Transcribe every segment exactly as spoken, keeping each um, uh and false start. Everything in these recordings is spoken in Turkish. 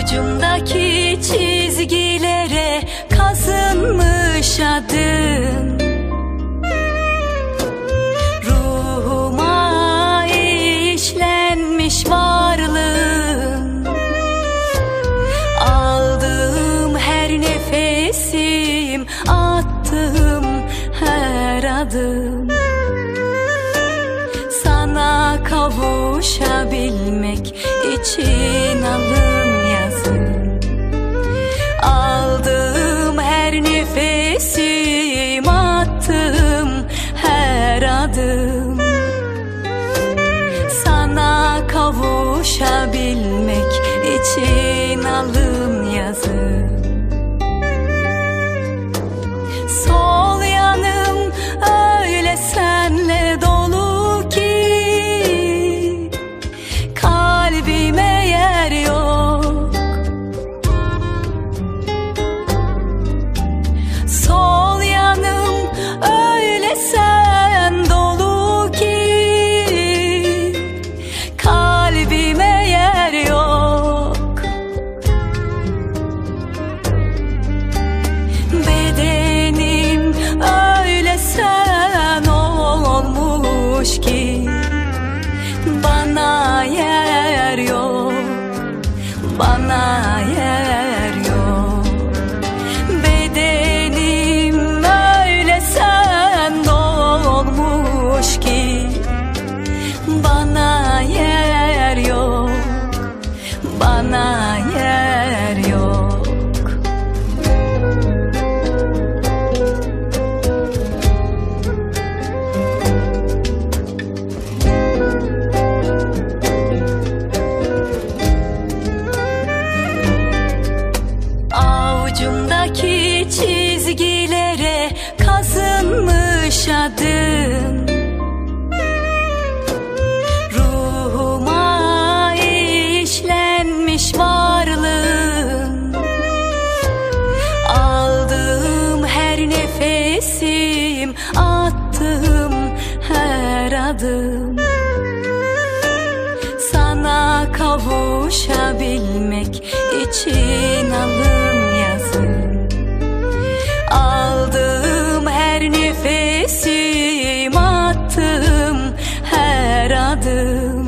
Avucumdaki çizgilere kazınmış adın, ruhuma işlenmiş varlığın. Aldığım her nefesim, attığım her adım, sana kavuşabilmek için alın yazın. Aldığım her nefesim, attığım her adım, sana kavuşabilmek için alın yazın. Sol yanım öyle senle dolu ki kalbime yer yok. Sol yanım öyle sen dolu ki kalbime yer yok. Bedenim öyle sen olmuş ki bana yer yok, bana yer yok. Bedenim öyle sen olmuş ki bana yer yok, bana yer yok. Avucumdaki çizgilere kazınmış adın, ruhuma işlenmiş varlığın. Aldığım her nefesim, attığım her adım, sana kavuşabilmek için alın yazın. Aldığım her nefesim, attığım her adım,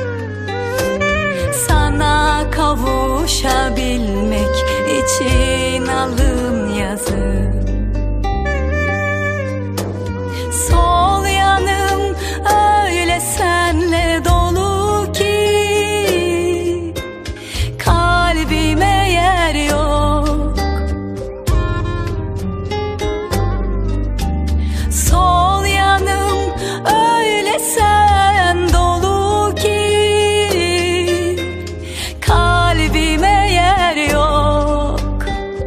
sana kavuşabilmek için alın yazın. Sol yanım öyle senle dolu ki kalbime yer yok. Sol yanım öyle sen dolu ki kalbime yer yok.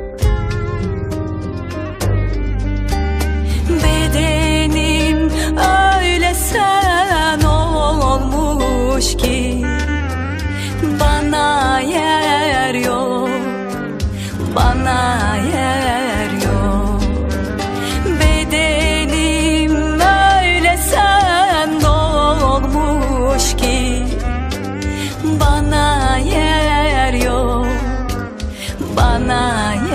Bedenim öyle sen olmuş ki bana yer yok, bana yer yok. Bedenim öyle sen olmuş ki bana yer yok, bana yer yok.